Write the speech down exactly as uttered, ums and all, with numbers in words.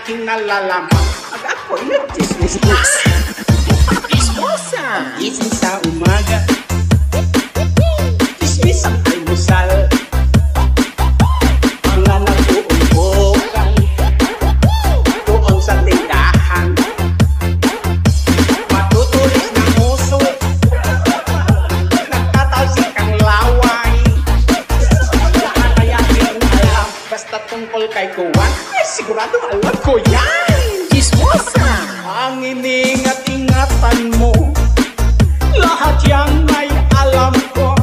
aking nalalaman. At ako'y nag-chismis-chismis. Chismosa! Gising sa umaga, chismis ang almusal. Mga nag-uumbokan doon sa tindahan. Matutulis ng uso, nagtatalsik ang laway. Lahat ay aking alam, basta tungkol kay Kuwan, ay sigurado alam ko yan. Chismosa! Ang iningat-ingatan mo, lahat yan ay alam ko.